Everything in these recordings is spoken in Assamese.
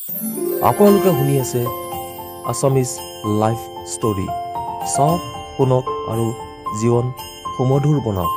আপোনালোকে শুনি আছে আছামিজ লাইফ ষ্টৰী। চাওক, শুনক আৰু জীৱন সুমধুৰ বনাওক।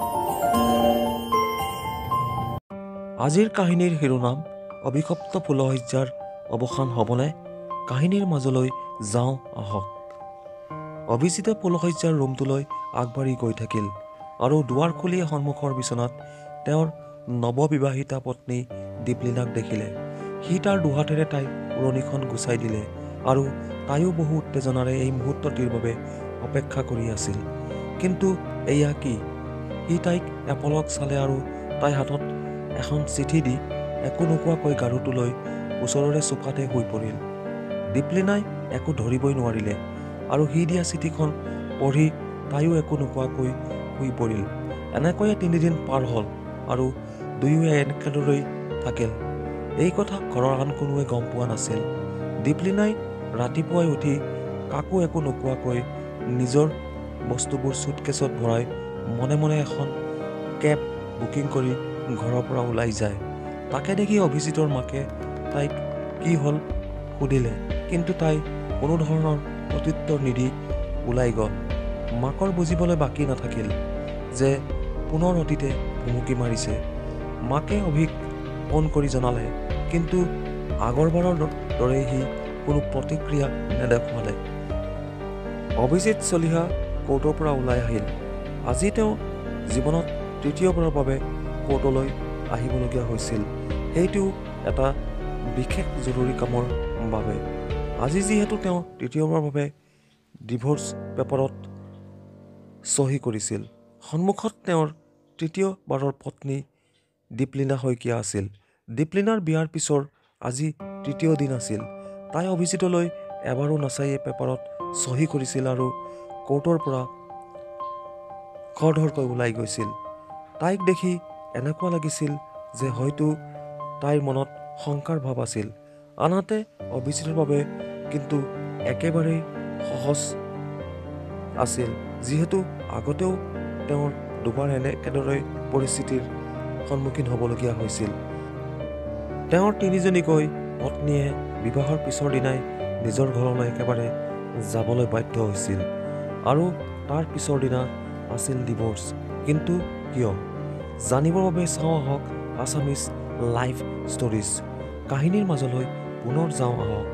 আজিৰ কাহিনীৰ শিৰোনাম অভিশপ্ত ফুলশয্যাৰ অৱসান হ'বনে? কাহিনীৰ মাজলৈ যাওঁ আহক। অভিজিতে ফুলশয্যাৰ ৰুমটোলৈ আগবাঢ়ি গৈ থাকিল আৰু দুৱাৰ খুলি সন্মুখৰ বিচনাত তেওঁৰ নৱবিবাহিতা পত্নী দীপলিনাক দেখিলে। সি তাৰ দুহাতেৰে তাইৰ উৰণিখন গুচাই দিলে আৰু তাইও বহু উত্তেজনাৰে এই মুহূৰ্তটিৰ বাবে অপেক্ষা কৰি আছিল। কিন্তু এয়া কি? সি তাইক এপলক চালে আৰু তাই হাতত এখন চিঠি দি একো নোকোৱাকৈ গাৰুটোলৈ ওচৰৰে চোফাতে শুই পৰিল। দীপলিনাই একো ধৰিবই নোৱাৰিলে আৰু সি দিয়া চিঠিখন পঢ়ি তাইও একো নোকোৱাকৈ শুই পৰিল। এনেকৈয়ে 3 দিন পাৰ হ'ল আৰু দুয়োৱে একেদৰেই থাকিল। এই কথা ঘৰৰ আন কোনোৱে গম পোৱা নাছিল। দীপলিনাই ৰাতিপুৱাই উঠি কাকো একো নোকোৱাকৈ নিজৰ বস্তুবোৰ চুটকেছত ভৰাই মনে মনে এখন কেব বুকিং কৰি ঘৰৰ পৰা ওলাই যায়। তাকে দেখি অভিজিতৰ মাকে তাইক কি হ'ল সুধিলে, কিন্তু তাই কোনো ধৰণৰ প্ৰত্যুত্তৰ নিদি ওলাই গ'ল। মাকৰ বুজিবলৈ বাকী নাথাকিল যে পুনৰ অতীতে ভুমুকি মাৰিছে। মাকে অভিক ফোন কৰি জনালে, কিন্তু আগৰবাৰৰ দৰেই সি কোনো প্ৰতিক্ৰিয়া নেদেখুৱালে। অভিজিত চলিহা কোৰ্টৰ পৰা ওলাই আহিল। আজি তেওঁ জীৱনত তৃতীয়বাৰৰ বাবে কোৰ্টলৈ আহিবলগীয়া হৈছিল, সেইটো এটা বিশেষ জৰুৰী কামৰ বাবে। আজি যিহেতু তেওঁ তৃতীয়বাৰৰ বাবে ডিভোৰ্চ পেপাৰত চহী কৰিছিল। সন্মুখত তেওঁৰ তৃতীয়বাৰৰ পত্নী দীপলিনা শইকীয়া আছিল। দীপলিনাৰ বিয়াৰ পিছৰ আজি তৃতীয় দিন আছিল। তাই অভিজিতলৈ এবাৰো নাচায়ে পেপাৰত চহী কৰিছিল আৰু কোৰ্টৰ পৰা খৰধৰকৈ ওলাই গৈছিল। তাইক দেখি এনেকুৱা লাগিছিল যে হয়তো তাইৰ মনত শংকাৰ ভাৱ আছিল। আনহাতে অভিজিতৰ বাবে কিন্তু একেবাৰেই সহজ আছিল, যিহেতু আগতেও তেওঁৰ দুবাৰ একেদৰে পৰিস্থিতিৰ সন্মুখীন হ'বলগীয়া হৈছিল। তেওঁৰ 3জনীকৈ পত্নীয়ে বিবাহৰ পিছৰ দিনাই নিজৰ ঘৰলৈ একেবাৰে যাবলৈ বাধ্য হৈছিল আৰু তাৰ পিছৰ দিনা আছিল ডিভোৰ্চ। কিন্তু কিয়? জানিবৰ বাবে চাওঁ আহক আছামিজ লাইফ ষ্টৰীজ। কাহিনীৰ মাজলৈ পুনৰ যাওঁ আহক।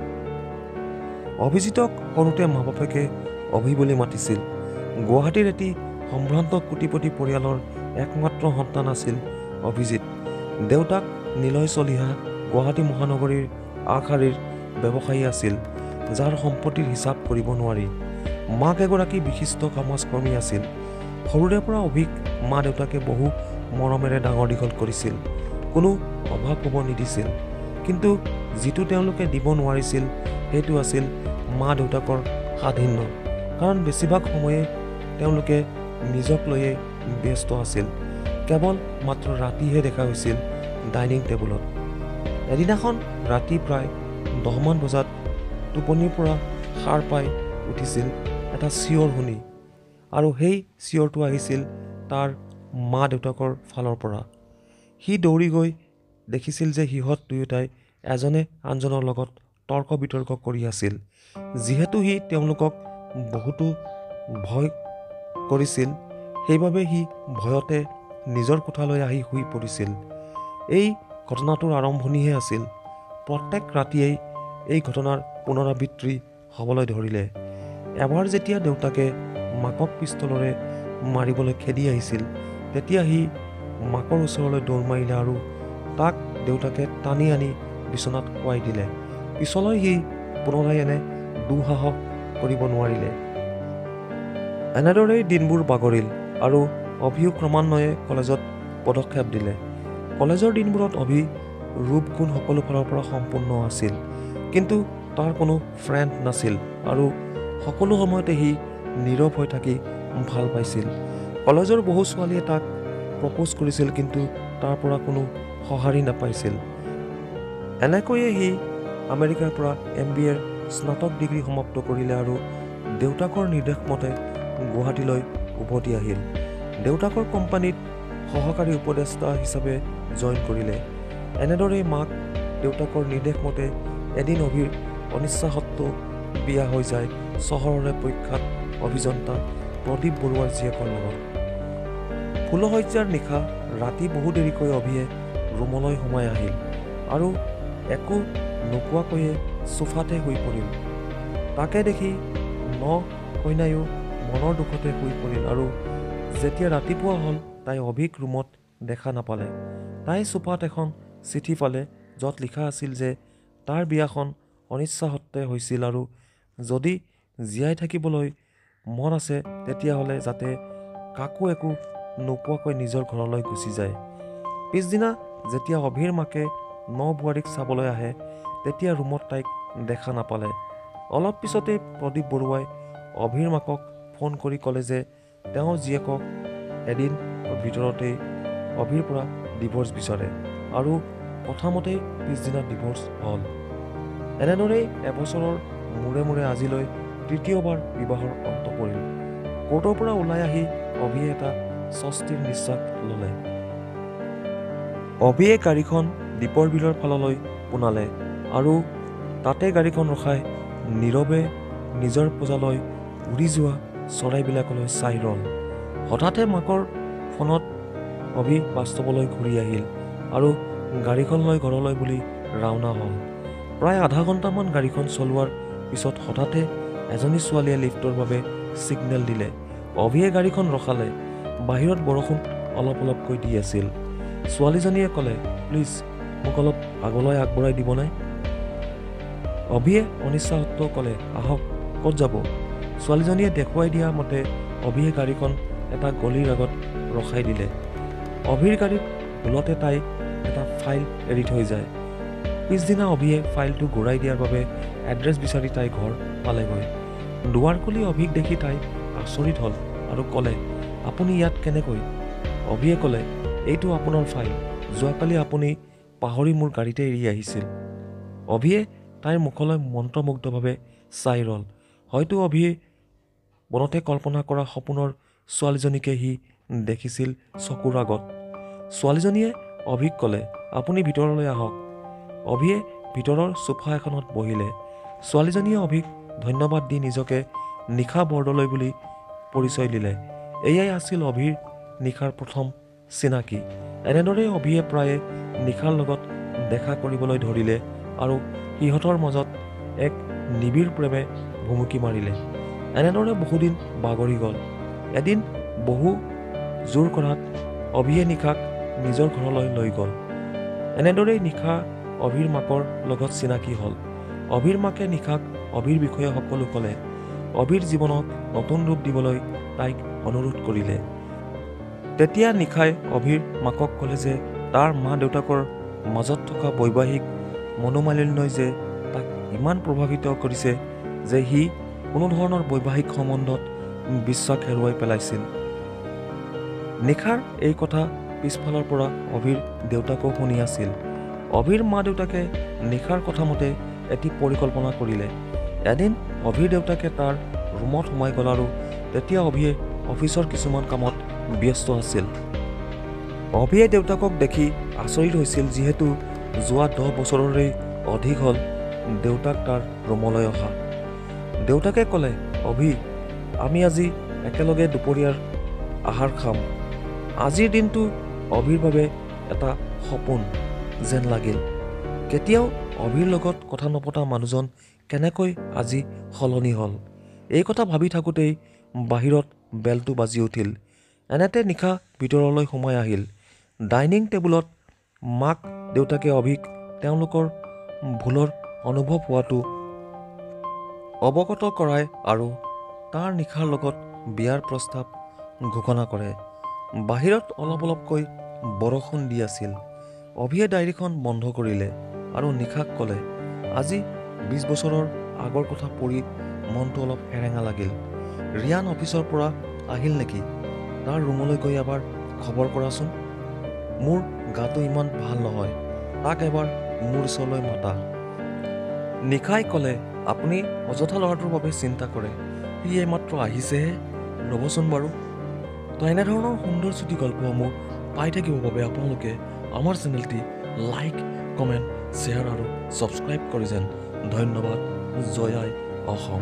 অভিজিতক সৰুতে মা বাপেকে অভি বুলি মাতিছিল। গুৱাহাটীৰ এটি সম্ভ্ৰান্ত কোটিপতি পৰিয়ালৰ একমাত্ৰ সন্তান আছিল অভিজিত। দেউতাক নিলয় চলিহা গুৱাহাটী মহানগৰীৰ আগশাৰীৰ ব্যৱসায়ী আছিল, যাৰ সম্পত্তিৰ হিচাপ কৰিব নোৱাৰি। মাক এগৰাকী বিশিষ্ট সমাজকৰ্মী আছিল। সৰুৰে পৰা অভিক মা দেউতাকে বহু মৰমেৰে ডাঙৰ দীঘল কৰিছিল, কোনো অভাৱ হ'ব নিদিছিল। কিন্তু যিটো তেওঁলোকে দিব নোৱাৰিছিল সেইটো আছিল মা দেউতাকৰ স্বাধীন্য, কাৰণ বেছিভাগ সময়ে তেওঁলোকে নিজক লৈয়ে ব্যস্ত আছিল। কেৱল মাত্ৰ ৰাতিহে দেখা হৈছিল ডাইনিং টেবুলত। এদিনাখন ৰাতি প্ৰায় 10মান বজাত টোপনিৰ পৰা সাৰ পাই উঠিছিল এটা চিঞৰ শুনি, আৰু সেই চিঞৰটো আহিছিল তাৰ মা দেউতাকৰ ফালৰ পৰা। সি দৌৰি গৈ দেখিছিল যে সিহঁত দুয়োটাই এজনে আনজনৰ লগত তৰ্ক বিতৰ্ক কৰি আছিল। যিহেতু সি তেওঁলোকক বহুতো ভয় কৰিছিল, সেইবাবে সি ভয়তে নিজৰ কোঠালৈ আহি শুই পৰিছিল। এই ঘটনাটোৰ আৰম্ভণিহে আছিল। প্ৰত্যেক ৰাতিয়েই এই ঘটনাৰ পুনৰাবৃত্তি হ'বলৈ ধৰিলে। এবাৰ যেতিয়া দেউতাকে মাকক পিষ্টলেৰে মাৰিবলৈ খেদি আহিছিল, তেতিয়া সি মাকৰ ওচৰলৈ দৌৰ মাৰিলে আৰু তাক দেউতাকে টানি আনি বিচনাত শুৱাই দিলে। পিছলৈ সি পুনৰাই এনে দুঃসাহস কৰিব নোৱাৰিলে। এনেদৰেই দিনবোৰ বাগৰিল আৰু অভিও ক্ৰমান্বয়ে কলেজত পদক্ষেপ দিলে। কলেজৰ দিনবোৰত অভি ৰূপ গুণ সকলো ফালৰ পৰা সম্পূৰ্ণ আছিল, কিন্তু তাৰ কোনো ফ্ৰেণ্ড নাছিল আৰু সকলো সময়তে সি নীৰৱ হৈ থাকি ভাল পাইছিল। কলেজৰ বহু ছোৱালীয়ে তাক প্ৰপ'জ কৰিছিল, কিন্তু তাৰ পৰা কোনো সঁহাৰি নাপাইছিল। এনেকৈয়ে সি আমেৰিকাৰ পৰা MBA স্নাতক ডিগ্ৰী সমাপ্ত কৰিলে আৰু দেউতাকৰ নিৰ্দেশ মতে গুৱাহাটীলৈ উভতি আহিল। দেউতাকৰ কোম্পানীত সহকাৰী উপদেষ্টা হিচাপে জইন কৰিলে। এনেদৰেই মাক দেউতাকৰ নিৰ্দেশ মতে এদিন অভিৰ অনিচ্ছা সত্ত্বেও বিয়া হৈ যায় চহৰৰে প্ৰখ্যাত অভিযন্তা প্ৰদীপ বৰুৱাৰ জীয়েকৰ লগত। ফুলশয্যাৰ নিশা ৰাতি বহু দেৰিকৈ অভিয়ে ৰুমলৈ সোমাই আহিল আৰু একো নোকোৱাকৈয়ে চোফাতে শুই পৰিল। তাকে দেখি ন কইনায়ো মনৰ দুখতে শুই পৰিল আৰু যেতিয়া ৰাতিপুৱা হ'ল তাই অভিক ৰুমত দেখা নাপালে। তাই চোফাত এখন চিঠি পালে য'ত লিখা আছিল যে তাৰ বিয়াখন অনিচ্ছা সত্ত্বে হৈছিল আৰু যদি জীয়াই থাকিবলৈ মন আছে তেতিয়াহ'লে যাতে কাকো একো নোকোৱাকৈ নিজৰ ঘৰলৈ গুচি যায়। পিছদিনা যেতিয়া অভিৰ মাকে ন বোৱাৰীক চাবলৈ আহে তেতিয়া ৰুমত তাইক দেখা নাপালে। অলপ পিছতে প্ৰদীপ বৰুৱাই অভিৰ মাকক ফোন কৰি ক'লে যে তেওঁৰ জীয়েকক এদিন ভিতৰতেই অভিৰ পৰা ডিভ'ৰ্চ বিচাৰে আৰু কথামতেই পিছদিনা ডিভ'ৰ্চ হ'ল। এনেদৰেই এবছৰৰ মূৰে মূৰে আজিলৈ তৃতীয়বাৰ বিবাহৰ অন্ত পৰিল। কোৰ্টৰ পৰা ওলাই আহি অভিয়ে এটা স্বস্তিৰ নিশ্বাস ল'লে। অভিয়ে গাড়ীখন দীপৰ বিলৰ ফাললৈ পোনালে আৰু তাতে গাড়ীখন ৰখাই নীৰৱে নিজৰ পূজালৈ উৰি যোৱা চৰাইবিলাকলৈ চাই ৰ'ল। হঠাতে মাকৰ ফোনত অভি বাস্তৱলৈ ঘূৰি আহিল আৰু গাড়ীখন লৈ ঘৰলৈ বুলি ৰাওনা হ'ল। প্ৰায় আধা ঘণ্টামান গাড়ীখন চলোৱাৰ পিছত হঠাতে এজনী ছোৱালীয়ে লিফ্টৰ বাবে ছিগনেল দিলে। অভিয়ে গাড়ীখন ৰখালে। বাহিৰত বৰষুণ অলপ অলপকৈ দি আছিল। ছোৱালীজনীয়ে ক'লে, প্লিজ মোক অলপ আগলৈ আগবঢ়াই দিবনে? অভিয়ে অনিচ্ছা সত্ত্বেও ক'লে, আহক, ক'ত যাব? ছোৱালীজনীয়ে দেখুৱাই দিয়া মতে অভিয়ে গাড়ীখন এটা গলিৰ আগত ৰখাই দিলে। অভিৰ গাড়ীত ভুলতে তাই এটা ফাইল এৰি থৈ যায়। পিছদিনা অভিয়ে ফাইলটো ঘূৰাই দিয়াৰ বাবে এড্ৰেছ বিচাৰি তাই ঘৰ পালেগৈ। দুৱাৰ খুলি অভিক দেখি তাই আচৰিত হ'ল আৰু ক'লে, আপুনি ইয়াত কেনেকৈ? অভিয়ে ক'লে, এইটো আপোনাৰ ফাইল। যোৱাকালি আপুনি পাহৰি মোৰ গাড়ীতে এৰি আহিছিল। অভিয়ে তাইৰ মুখলৈ মন্ত্ৰমুগ্ধভাৱে চাই ৰ'ল। হয়তো অভিয়ে মনতে কল্পনা কৰা সপোনৰ ছোৱালীজনীকে সি দেখিছিল চকুৰ আগত। ছোৱালীজনীয়ে অভিক ক'লে, আপুনি ভিতৰলৈ আহক। অভিয়ে ভিতৰৰ চোফা এখনত বহিলে। ছোৱালীজনীয়ে অভিক ধন্যবাদ দি নিজকে নিশা বৰদলৈ বুলি পৰিচয় দিলে। এয়াই আছিল অভিৰ নিশাৰ প্ৰথম চিনাকি। এনেদৰেই অভিয়ে প্ৰায়ে নিশাৰ লগত দেখা কৰিবলৈ ধৰিলে আৰু সিহঁতৰ মাজত এক নিবিড় প্ৰেমে ভুমুকি মাৰিলে। এনেদৰে বহুদিন বাগৰি গ'ল। এদিন বহু জোৰ কৰাত অভিয়ে নিশাক নিজৰ ঘৰলৈ লৈ গ'ল। এনেদৰেই নিশা অভিৰ মাকৰ লগত চিনাকি হ'ল। অভিৰ মাকে নিশাক অভিৰ বিষয়ে সকলো ক'লে। অভিৰ জীৱনত নতুন ৰূপ দিবলৈ তাইক অনুৰোধ কৰিলে। তেতিয়া নিশাই অভিৰ মাকক ক'লে যে তাৰ মা দেউতাকৰ মাজত থকা বৈবাহিক মনোমালিন্যই যে তাক ইমান প্ৰভাৱিত কৰিছে যে সি কোনো ধৰণৰ বৈবাহিক সম্বন্ধত বিশ্বাস হেৰুৱাই পেলাইছিল। নিশাৰ এই কথা পিছফালৰ পৰা অভিৰ দেউতাকেও শুনি আছিল। অভিৰ মা দেউতাকে নিশাৰ কথা মতে এটি পৰিকল্পনা কৰিলে। এদিন অভিৰ দেউতাকে তাৰ ৰুমত সোমাই গ'ল আৰু তেতিয়া অভিয়ে অফিচৰ কিছুমান কামত ব্যস্ত আছিল। অভিয়ে দেউতাকক দেখি আচৰিত হৈছিল, যিহেতু যোৱা 10 বছৰৰে অধিক হ'ল দেউতাক তাৰ ৰুমলৈ অহা। দেউতাকে ক'লে, অভি, আমি আজি একেলগে দুপৰীয়াৰ আহাৰ খাম। আজিৰ দিনটো অভিৰ বাবে এটা সপোন যেন লাগিল। কেতিয়াও অভিৰ লগত কথা নপতা মানুহজন কেনেকৈ আজি সলনি হ'ল? এই কথা ভাবি থাকোঁতেই বাহিৰত বেলটো বাজি উঠিল। এনেতে নিশা ভিতৰলৈ সোমাই আহিল। ডাইনিং টেবুলত মাক দেউতাকে অভিক তেওঁলোকৰ ভুলৰ অনুভৱ হোৱাটো অৱগত কৰায় আৰু তাৰ নিশাৰ লগত বিয়াৰ প্ৰস্তাৱ ঘোষণা কৰে। বাহিৰত অলপ অলপকৈ বৰষুণ দি আছিল। অভিয়ে ডায়েৰীখন বন্ধ কৰিলে আৰু নিশাক ক'লে, আজি 20 বছৰৰ আগৰ কথা পঢ়ি মনটো অলপ সেৰেঙা লাগিল। ৰিয়ান অফিচৰ পৰা আহিল নেকি? তাৰ ৰুমলৈ গৈ এবাৰ খবৰ কৰাচোন। মোৰ গাটো ইমান ভাল নহয়, তাক এবাৰ মোৰ ওচৰলৈ মাতা। নিশাই ক'লে, আপুনি অযথা ল'ৰাটোৰ বাবে চিন্তা কৰে, সি এইমাত্ৰ আহিছেহে, ৰ'বচোন বাৰু। তো এনেধৰণৰ সুন্দৰ চুটি গল্পসমূহ পাই থাকিবৰ বাবে আপোনালোকে আমাৰ চেনেলটি লাইক, কমেণ্ট শ্বেয়াৰ আৰু ছাবস্ক্ৰাইব কৰি যেন। ধন্যবাদ। জয় আই অসম।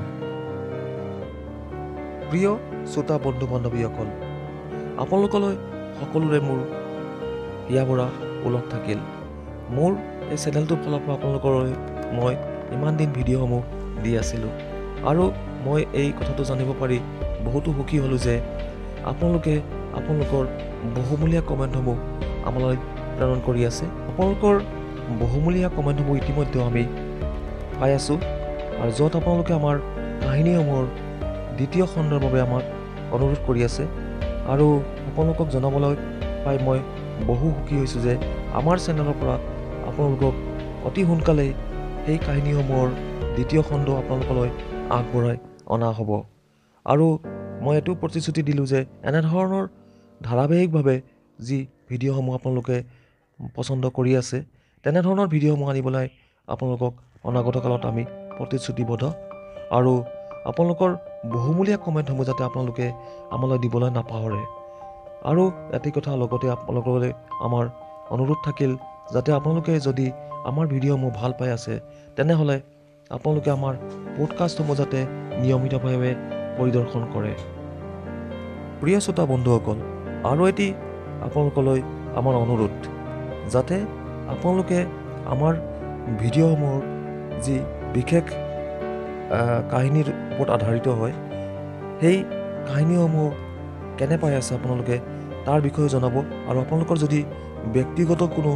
প্ৰিয় শ্ৰোতা বন্ধু বান্ধৱীসকল, আপোনালোকলৈ সকলোৰে মোৰ হিয়া ভৰা ওলগ থাকিল। মোৰ এই চেনেলটোৰ ফালৰ পৰা আপোনালোকলৈ মই ইমান দিন ভিডিঅ'সমূহ দি আছিলোঁ আৰু মই এই কথাটো জানিব পাৰি বহুতো সুখী হ'লোঁ যে আপোনালোকে আপোনালোকৰ বহুমূলীয়া কমেণ্টসমূহ আমালৈ প্ৰেৰণ কৰি আছে। আপোনালোকৰ বহুমূলীয়া কমেণ্টসমূহ ইতিমধ্যে আমি পাই আছোঁ আৰু য'ত আপোনালোকে আমাৰ কাহিনীসমূহৰ দ্বিতীয় খণ্ডৰ বাবে আমাক অনুৰোধ কৰি আছে আৰু আপোনালোকক জনাবলৈ পাই মই বহু সুখী হৈছোঁ যে আমাৰ চেনেলৰ পৰা আপোনালোকক অতি সোনকালেই সেই কাহিনীসমূহৰ দ্বিতীয় খণ্ড আপোনালোকলৈ আগবঢ়াই অনা হ'ব। আৰু মই এইটো প্ৰতিশ্ৰুতি দিলোঁ যে এনেধৰণৰ ধাৰাবাহিকভাৱে যি ভিডিঅ'সমূহ আপোনালোকে পচন্দ কৰি আছে তেনেধৰণৰ ভিডিঅ'সমূহ আনিবলৈ আপোনালোকক অনাগত কালত আমি প্ৰতিশ্ৰুতিবদ্ধ। আৰু আপোনালোকৰ বহুমূলীয়া কমেণ্টসমূহ যাতে আপোনালোকে আমালৈ দিবলৈ নাপাহৰে। আৰু এটি কথা লগতে আপোনালোকলৈ আমাৰ অনুৰোধ থাকিল যাতে আপোনালোকে যদি আমাৰ ভিডিঅ'সমূহ ভাল পাই আছে তেনেহ'লে আপোনালোকে আমাৰ পডকাষ্টসমূহ যাতে নিয়মিতভাৱে পৰিদৰ্শন কৰে। প্ৰিয় শ্ৰোতা বন্ধুসকল, আৰু এটি আপোনালোকলৈ আমাৰ অনুৰোধ যাতে আপোনালোকে আমাৰ ভিডিঅ'সমূহৰ যি বিশেষ কাহিনীৰ ওপৰত আধাৰিত হয় সেই কাহিনীসমূহ কেনে পাই আছে আপোনালোকে তাৰ বিষয়ে জনাব। আৰু আপোনালোকৰ যদি ব্যক্তিগত কোনো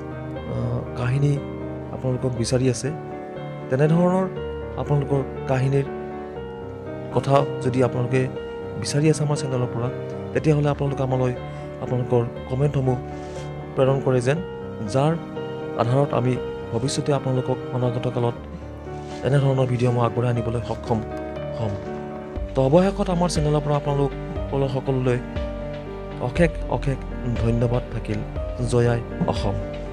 কাহিনী আপোনালোকক বিচাৰি আছে তেনেধৰণৰ আপোনালোকৰ কাহিনীৰ কথা যদি আপোনালোকে বিচাৰি আছে আমাৰ চেনেলৰ পৰা তেতিয়াহ'লে আপোনালোকে আমালৈ আপোনালোকৰ কমেণ্টসমূহ প্ৰেৰণ কৰে যেন, যাৰ আধাৰত আমি ভৱিষ্যতে আপোনালোকক অনাগত কালত এনেধৰণৰ ভিডিঅ'সমূহ আগবঢ়াই আনিবলৈ সক্ষম হ'ম। তো অৱশেষত আমাৰ চেনেলৰ পৰা আপোনালোকলৈ সকলোলৈ অশেষ অশেষ ধন্যবাদ থাকিল। জয় আই অসম।